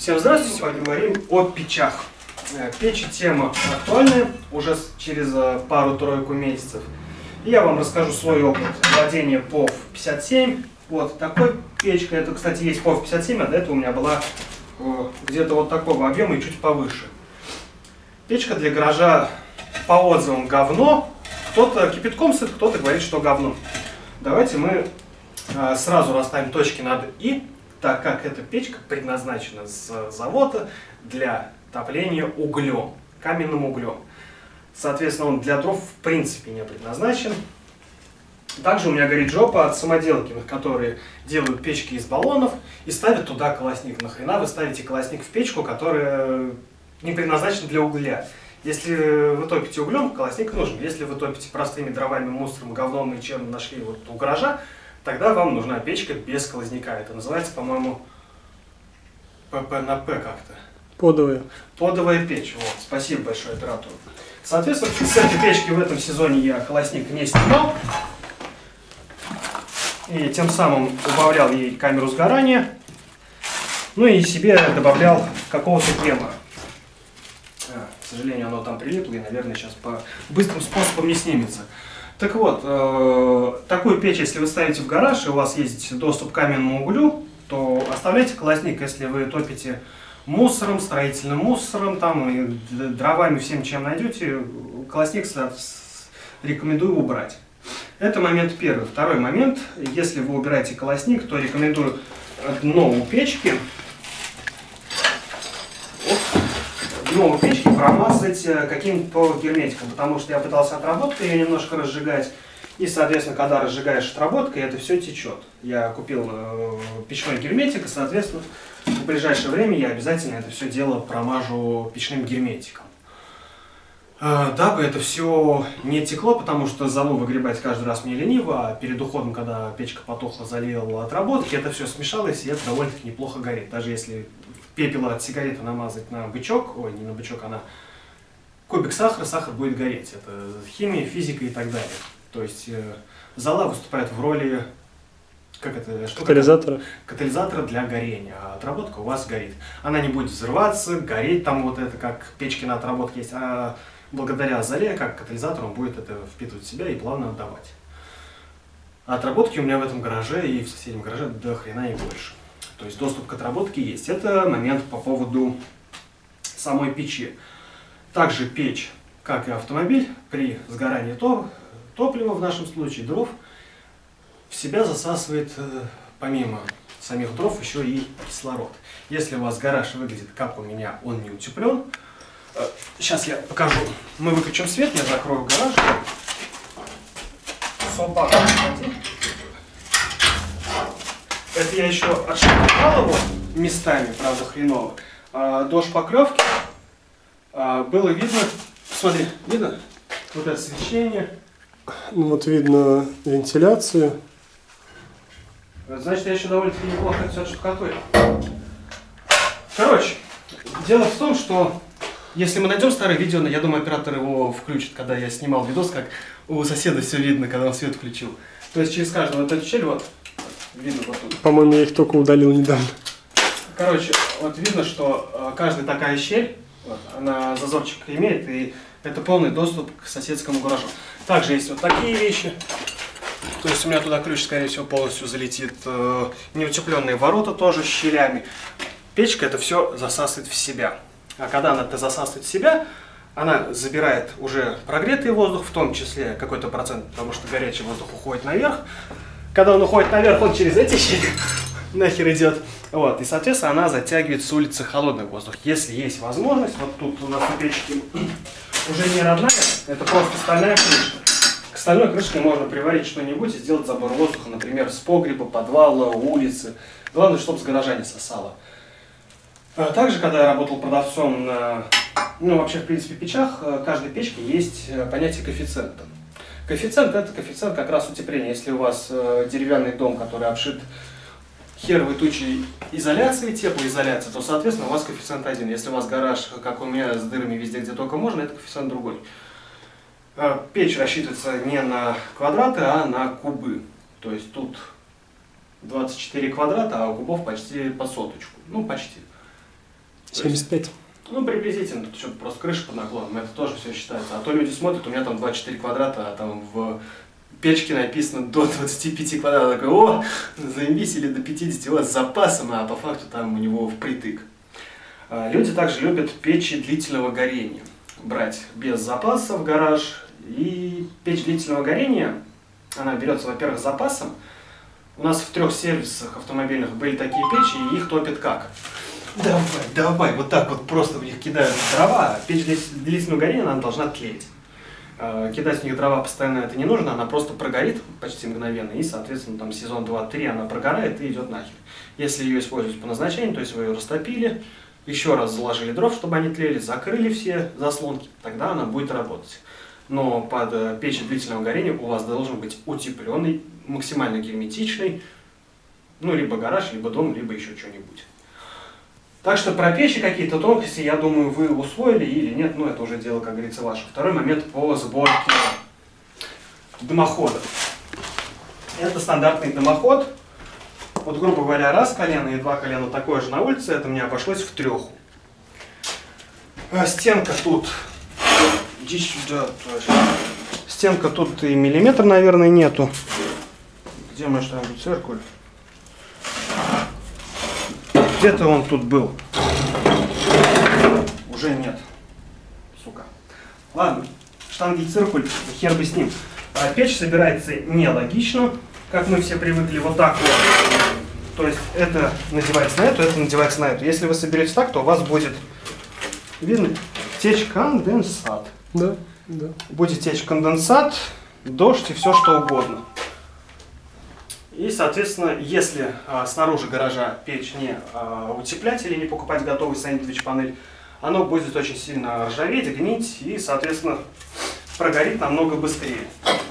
Всем здравствуйте! Сегодня говорим о печах. Печи тема актуальная уже через пару-тройку месяцев. И я вам расскажу свой опыт владения POV 57. Вот такой печкой. Это, кстати, есть POV 57, а до этого у меня была где-то вот такого объема и чуть повыше. Печка для гаража по отзывам говно. Кто-то кипятком сыт, кто-то говорит, что говно. Давайте мы сразу расставим точки над «и», так как эта печка предназначена с завода для топления углем, каменным углем. Соответственно, он для дров в принципе не предназначен. Также у меня горит жопа от самоделкиных, которые делают печки из баллонов и ставят туда колосник. Нахрена вы ставите колосник в печку, которая не предназначена для угля? Если вы топите углем, колосник нужен. Если вы топите простыми дровами, мусором, говном и чем нашли вот у гаража, тогда вам нужна печка без сквозняка. Это называется, по-моему, ПП на П как-то. Подовая. Подовая печь. Вот. Спасибо большое оператору. Соответственно, с этой печки в этом сезоне я колосник не снимал. И тем самым убавлял ей камеру сгорания. Ну и себе добавлял какого-то крема. К сожалению, оно там прилипло и, наверное, сейчас по быстрым способам не снимется. Так вот, такую печь, если вы ставите в гараж, и у вас есть доступ к каменному углю, то оставляйте колосник. Если вы топите мусором, строительным мусором, там, и дровами, всем, чем найдете, колосник рекомендую убрать. Это момент первый. Второй момент, если вы убираете колосник, то рекомендую дно у печки промазать каким-то герметиком, потому что я пытался отработкой ее немножко разжигать, и, соответственно, когда разжигаешь отработкой, это все течет. Я купил печной герметик, и, соответственно, в ближайшее время я обязательно это все дело промажу печным герметиком. Дабы это все не текло, потому что залу выгребать каждый раз мне лениво, а перед уходом, когда печка потухла, залил отработки, это все смешалось, и это довольно-таки неплохо горит. Даже если пепел от сигареты намазать на бычок, ой, не на бычок, а на кубик сахара, сахар будет гореть. Это химия, физика и так далее. То есть зола выступает в роли катализатора. Катализатора для горения, а отработка у вас горит. Она не будет взрываться, гореть там вот это, как печки на отработке есть, а благодаря золе, как катализатор, он будет это впитывать в себя и плавно отдавать. А отработки у меня в этом гараже и в соседнем гараже до хрена и больше. То есть доступ к отработке есть. Это момент по поводу самой печи. Также печь, как и автомобиль, при сгорании топлива, в нашем случае дров, в себя засасывает, помимо самих дров, еще и кислород. Если у вас гараж выглядит, как у меня, он не утеплен. Сейчас я покажу. Мы выключим свет, я закрою гараж. Это я еще отшлифовал его местами, правда, хреново. До шпаклевки было видно, смотри, видно вот это свечение. Ну вот видно вентиляцию. Значит, я еще довольно-таки неплохо все отштукатурил. Короче, дело в том, что если мы найдем старое видео, я думаю, оператор его включит, когда я снимал видос, как у соседа все видно, когда он свет включил. То есть через каждую вот эту щель, вот, видно вот тут. По-моему, я их только удалил недавно. Короче, вот видно, что каждая такая щель, вот, она зазорчик имеет, и это полный доступ к соседскому гаражу. Также есть вот такие вещи. То есть у меня туда ключ, скорее всего, полностью залетит. Неутепленные ворота тоже с щелями. Печка это все засасывает в себя. А когда она это засасывает в себя, она забирает уже прогретый воздух, в том числе какой-то процент, потому что горячий воздух уходит наверх. Когда он уходит наверх, он через эти щели нахер идет. Вот. И, соответственно, она затягивает с улицы холодный воздух. Если есть возможность, вот тут у нас у печки уже не родная, это просто стальная крышка. К стальной крышке можно приварить что-нибудь и сделать забор воздуха, например, с погреба, подвала, улицы. Главное, чтобы с гаража не сосало. Также, когда я работал продавцом на, вообще, в принципе, печах, в каждой печке есть понятие коэффициента. Коэффициент – это коэффициент как раз утепления. Если у вас деревянный дом, который обшит херовой тучей изоляции, теплоизоляции, то, соответственно, у вас коэффициент 1. Если у вас гараж, как у меня, с дырами везде, где только можно, это коэффициент другой. Печь рассчитывается не на квадраты, а на кубы. То есть тут 24 квадрата, а у кубов почти по соточку. Ну, почти. 75. Ну, приблизительно, тут что-то просто крыша под наклоном, это тоже все считается. А то люди смотрят, у меня там 24 квадрата, а там в печке написано до 25 квадратов. Такой, о, заебись, или до 50 у вас с запасом, а по факту там у него впритык. Люди также любят печи длительного горения. Брать без запаса в гараж. И печь длительного горения, она берется, во-первых, с запасом. У нас в 3 сервисах автомобильных были такие печи, и их топят как? Давай, вот так вот просто в них кидают дрова. Печь длительного горения, она должна тлеть. Кидать в них дрова постоянно это не нужно, она просто прогорит почти мгновенно, и, соответственно, там сезон 2-3 она прогорает и идет нахер. Если ее использовать по назначению, то есть вы ее растопили, еще раз заложили дров, чтобы они тлели, закрыли все заслонки, тогда она будет работать. Но под печь длительного горения у вас должен быть утепленный, максимально герметичный, ну, либо гараж, либо дом, либо еще что-нибудь. Так что про печи какие-то тонкости, я думаю, вы усвоили или нет, ну, это уже дело, как говорится, ваше. Второй момент по сборке дымохода. Это стандартный дымоход. Вот, грубо говоря, раз колено и 2 колена такое же на улице, это мне обошлось в 3. Стенка тут... Иди сюда, точно. Стенка тут и миллиметр, наверное, нету. Где мой что-нибудь циркуль? Где-то он тут был. Уже нет. Сука. Ладно, штанги циркуль, хер бы с ним. Печь собирается нелогично, как мы все привыкли, вот так вот. То есть это надевается на эту, это надевается на эту. Если вы соберете так, то у вас будет, видно, течь конденсат. Да, да. Будет течь конденсат, дождь и все что угодно. И, соответственно, если снаружи гаража печь не утеплять или не покупать готовый сэндвич-панель, оно будет очень сильно ржаветь, гнить и, соответственно, прогорит намного быстрее.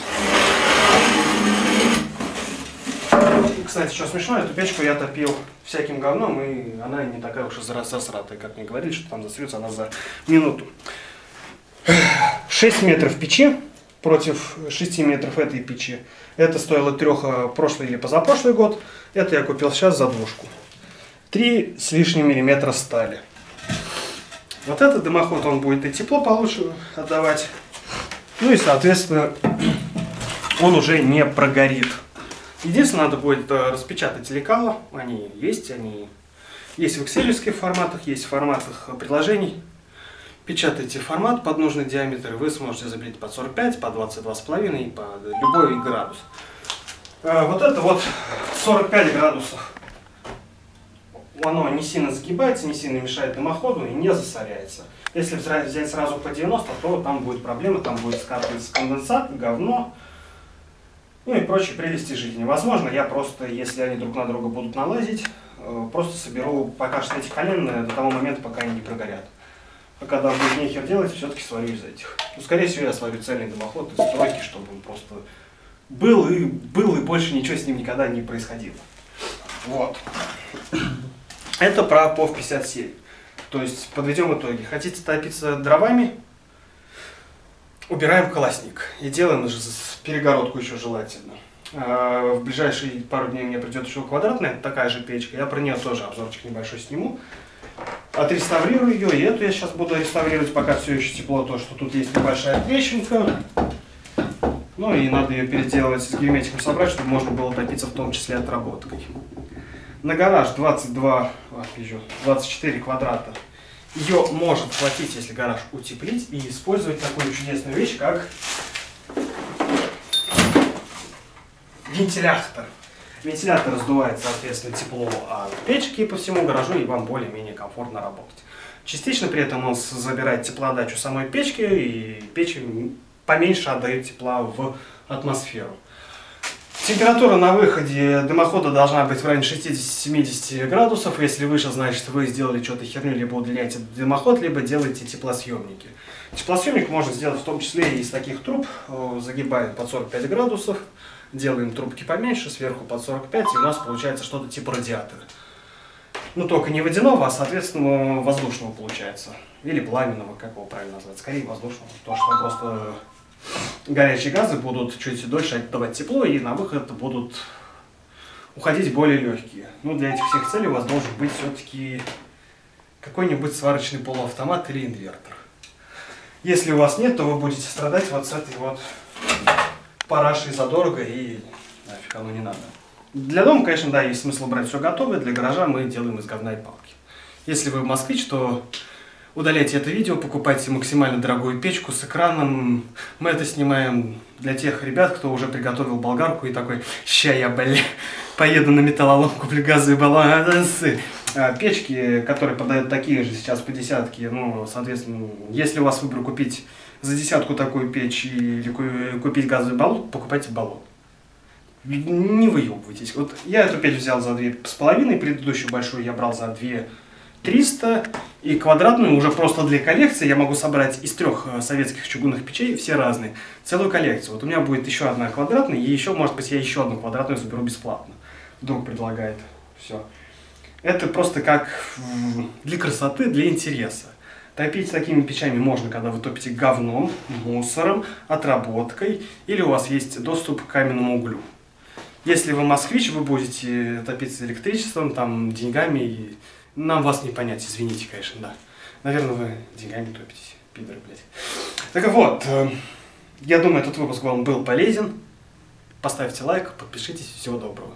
И, кстати, что смешно, эту печку я топил всяким говном, и она не такая уж и засратая, как мне говорили, что там засрется она за минуту. 6 метров печи против 6 метров этой печи. Это стоило 3 прошлый или позапрошлый год. Это я купил сейчас за 2. 3 с лишним миллиметра стали. Вот этот дымоход, он будет и тепло получше отдавать. Ну и, соответственно, он уже не прогорит. Единственное, надо будет распечатать лекала. Они есть в excel-евских форматах, есть в форматах приложений. Печатайте формат под нужный диаметр, вы сможете забить под 45, под 22,5 и под любой градус. Вот это вот 45 градусов. Оно не сильно загибается, не сильно мешает дымоходу и не засоряется. Если взять сразу по 90, то там будет проблема, там будет скатываться конденсат, говно, ну и прочие прелести жизни. Возможно, я просто, если они друг на друга будут налазить, просто соберу пока что эти коленные до того момента, пока они не прогорят. А когда будет нехер делать, все-таки сварю из этих. Ну, скорее всего, я сварю цельный дымоход из стройки, чтобы он просто был и больше ничего с ним никогда не происходило. Вот. Это про POV 57. То есть, подведем итоги. Хотите топиться дровами? Убираем колосник. И делаем перегородку еще желательно. В ближайшие пару дней мне придет еще квадратная, такая же печка. Я про нее тоже обзорчик небольшой сниму. Отреставрирую ее, и эту я сейчас буду реставрировать, пока все еще тепло, то что тут есть небольшая трещинка. Ну и надо ее переделывать с герметиком собрать, чтобы можно было топиться в том числе отработкой. На гараж 24 квадрата. Ее может хватить, если гараж утеплить, и использовать такую чудесную вещь, как вентилятор. Вентилятор раздувает, соответственно, тепло от печки по всему гаражу, и вам более-менее комфортно работать. Частично при этом он забирает теплоотдачу самой печки, и печь поменьше отдает тепла в атмосферу. Температура на выходе дымохода должна быть в районе 60-70 градусов. Если выше, значит вы сделали что-то херню, либо удлиняете дымоход, либо делаете теплосъемники. Теплосъемник можно сделать в том числе и из таких труб. Загибаем под 45 градусов. Делаем трубки поменьше, сверху под 45, и у нас получается что-то типа радиатора. Ну, только не водяного, а, соответственно, воздушного получается. Или пламенного, как его правильно назвать. Скорее воздушного, потому что просто горячие газы будут чуть дольше отдавать тепло, и на выход будут уходить более легкие. Ну, для этих всех целей у вас должен быть все-таки какой-нибудь сварочный полуавтомат или инвертор. Если у вас нет, то вы будете страдать вот с этой вот парашей задорого, и нафиг оно не надо. Для дома, конечно, да, есть смысл брать все готовое, для гаража мы делаем из говна и палки. Если вы москвич, то удаляйте это видео, покупайте максимально дорогую печку с экраном. Мы это снимаем для тех ребят, кто уже приготовил болгарку и такой: ща я, поеду на металлолом, куплю газовый баллон. Печки, которые продают такие же сейчас по десятке, ну, соответственно, если у вас выбор купить за десятку такую печь или купить газовый баллон, покупайте баллон. Не выебывайтесь. Вот я эту печь взял за 2,5, предыдущую большую я брал за 2,300, и квадратную уже просто для коллекции я могу собрать из 3 советских чугунных печей, все разные, целую коллекцию. Вот у меня будет еще одна квадратная, и еще, может быть, я еще одну квадратную заберу бесплатно. Вдруг предлагает. Все. Это просто как для красоты, для интереса. Топить такими печами можно, когда вы топите говном, мусором, отработкой, или у вас есть доступ к каменному углю. Если вы москвич, вы будете топиться электричеством, там, деньгами, и нам вас не понять, извините, конечно, да. Наверное, вы деньгами топитесь, пидоры, блядь. Так вот, я думаю, этот выпуск вам был полезен. Поставьте лайк, подпишитесь, всего доброго.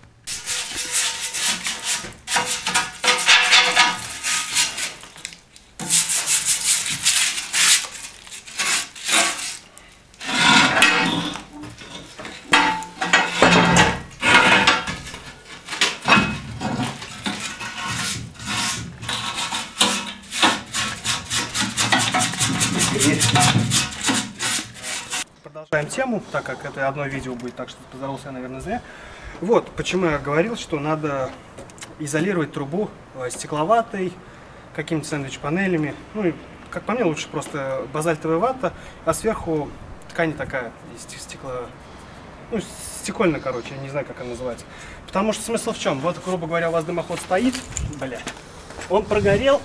Продолжаем тему, так как это одно видео будет, так что поздоровался я, наверное, зря. Вот, почему я говорил, что надо изолировать трубу стекловатой, какими-то сэндвич-панелями. Ну и, как по мне, лучше просто базальтовая вата, а сверху ткань такая, стекло... Ну, стекольная, короче, я не знаю, как она называется. Потому что смысл в чем? Вот, грубо говоря, у вас дымоход стоит, блядь, он прогорел,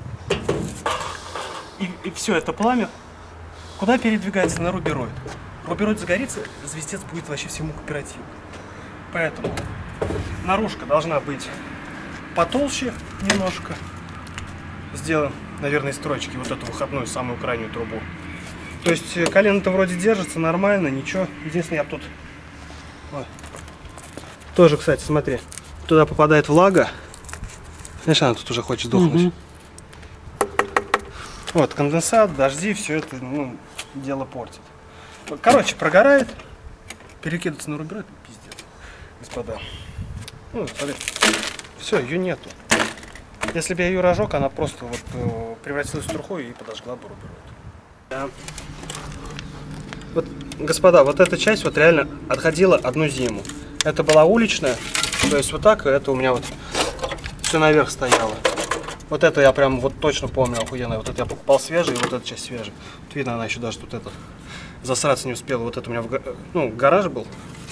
и все, это пламя куда передвигается? На рубероид. Рубероид загорится, звездец будет вообще всему кооперативу. Поэтому наружка должна быть потолще немножко. Сделаем, наверное, из строчки вот эту выходную, самую крайнюю трубу. То есть колено-то вроде держится нормально, ничего. Единственное, я тут... Вот. Тоже, кстати, смотри, туда попадает влага. Знаешь, она тут уже хочет сдохнуть. Вот, конденсат, дожди, все это, ну, дело портит. Короче, прогорает, перекидывается на рубероид, пиздец, господа. Ну, смотри, все, ее нету. Если бы я ее разжег, она просто вот превратилась в труху и подожгла бы рубероид. Да. Вот, господа, вот эта часть вот реально отходила одну зиму. Это была уличная, то есть вот так, и это у меня вот все наверх стояло. Вот это я прям вот точно помню, охуенно. Вот это я покупал свежий, и вот эта часть свежая. Вот видно, она еще даже тут это засраться не успела. Вот это у меня гараж был.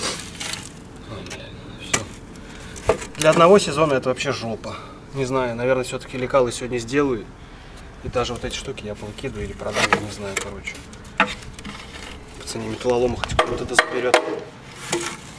Все. Для одного сезона это вообще жопа. Не знаю, наверное, все-таки лекалы сегодня сделаю. И даже вот эти штуки я повыкидываю или продам, я не знаю, короче. По цене металлолома хоть кто-то это заберет.